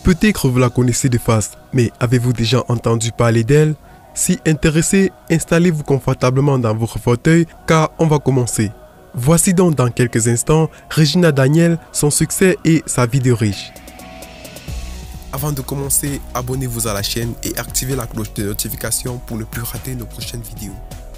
Peut-être vous la connaissez de face, mais avez-vous déjà entendu parler d'elle? Si intéressé, installez-vous confortablement dans votre fauteuil car on va commencer. Voici donc dans quelques instants Regina Daniel, son succès et sa vie de riche. Avant de commencer, abonnez-vous à la chaîne et activez la cloche de notification pour ne plus rater nos prochaines vidéos.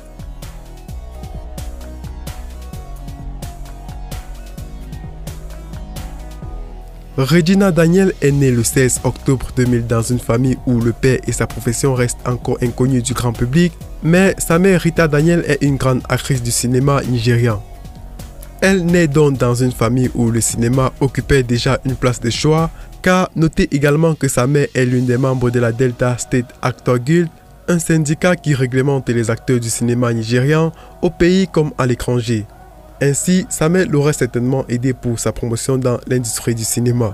Regina Daniel est née le 16 octobre 2000 dans une famille où le père et sa profession restent encore inconnus du grand public, mais sa mère Rita Daniel est une grande actrice du cinéma nigérian. Elle naît donc dans une famille où le cinéma occupait déjà une place de choix, car notez également que sa mère est l'une des membres de la Delta State Actor Guild, un syndicat qui réglemente les acteurs du cinéma nigérian au pays comme à l'étranger. Ainsi, sa mère l'aurait certainement aidé pour sa promotion dans l'industrie du cinéma.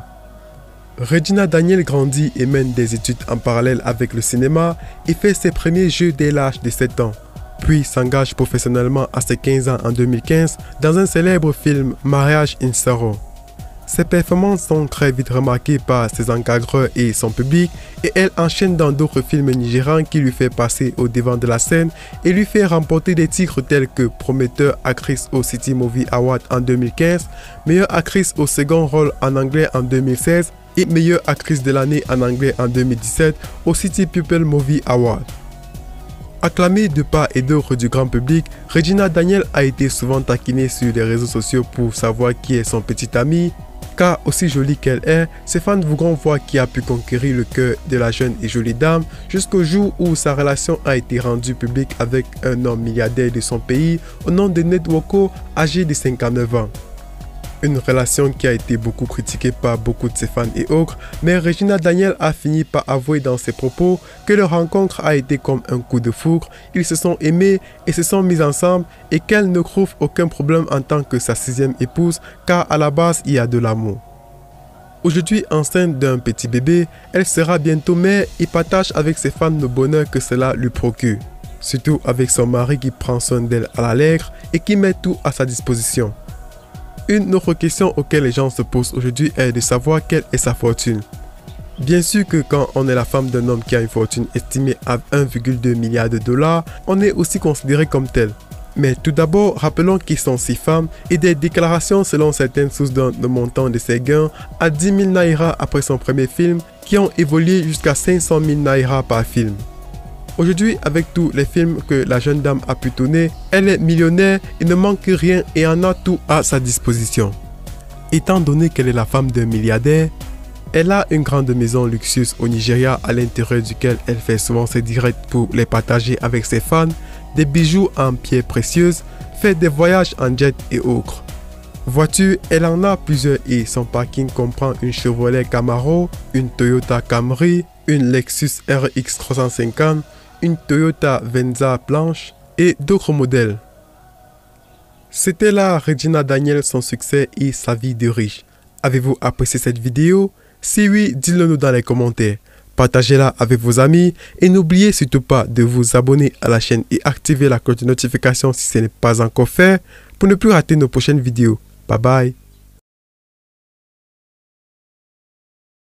Regina Daniel grandit et mène des études en parallèle avec le cinéma et fait ses premiers jeux dès l'âge de 7 ans. Puis s'engage professionnellement à ses 15 ans en 2015 dans un célèbre film Mariage in Sorrow. Ses performances sont très vite remarquées par ses encadreurs et son public et elle enchaîne dans d'autres films nigérians qui lui fait passer au devant de la scène et lui fait remporter des titres tels que prometteur actrice au City Movie Award en 2015, meilleure actrice au second rôle en anglais en 2016 et meilleure actrice de l'année en anglais en 2017 au City People Movie Award. Acclamée de part et d'autre du grand public, Regina Daniel a été souvent taquinée sur les réseaux sociaux pour savoir qui est son petit ami. Car aussi jolie qu'elle est, ses fans voudront voir qui a pu conquérir le cœur de la jeune et jolie dame jusqu'au jour où sa relation a été rendue publique avec un homme milliardaire de son pays au nom de Ned Nwoko, âgé de 59 ans. Une relation qui a été beaucoup critiquée par beaucoup de ses fans et autres, mais Regina Daniel a fini par avouer dans ses propos que leur rencontre a été comme un coup de foudre, ils se sont aimés et se sont mis ensemble et qu'elle ne trouve aucun problème en tant que sa 6e épouse car à la base il y a de l'amour. Aujourd'hui enceinte d'un petit bébé, elle sera bientôt mère et partage avec ses fans le bonheur que cela lui procure. Surtout avec son mari qui prend soin d'elle à la lettre et qui met tout à sa disposition. Une autre question auquel les gens se posent aujourd'hui est de savoir quelle est sa fortune. Bien sûr que quand on est la femme d'un homme qui a une fortune estimée à 1,2 milliard de dollars, on est aussi considéré comme tel. Mais tout d'abord, rappelons qu'ils sont 6 femmes et des déclarations selon certaines sources donnent le montant de ses gains à 10 000 naira après son premier film qui ont évolué jusqu'à 500 000 naira par film. Aujourd'hui, avec tous les films que la jeune dame a pu tourner, elle est millionnaire et ne manque rien et en a tout à sa disposition. Étant donné qu'elle est la femme d'un milliardaire, elle a une grande maison luxueuse au Nigeria à l'intérieur duquel elle fait souvent ses directs pour les partager avec ses fans, des bijoux en pierres précieuses, fait des voyages en jet et autres. Voiture, elle en a plusieurs et son parking comprend une Chevrolet Camaro, une Toyota Camry, une Lexus RX 350, une Toyota Venza blanche et d'autres modèles. C'était là Regina Daniel, son succès et sa vie de riche. Avez-vous apprécié cette vidéo? Si oui, dites-le nous dans les commentaires. Partagez-la avec vos amis et n'oubliez surtout pas de vous abonner à la chaîne et activer la cloche de notification si ce n'est pas encore fait pour ne plus rater nos prochaines vidéos. Bye bye.